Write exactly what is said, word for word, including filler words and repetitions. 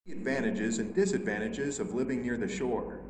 Advantages and disadvantages of living near the shore.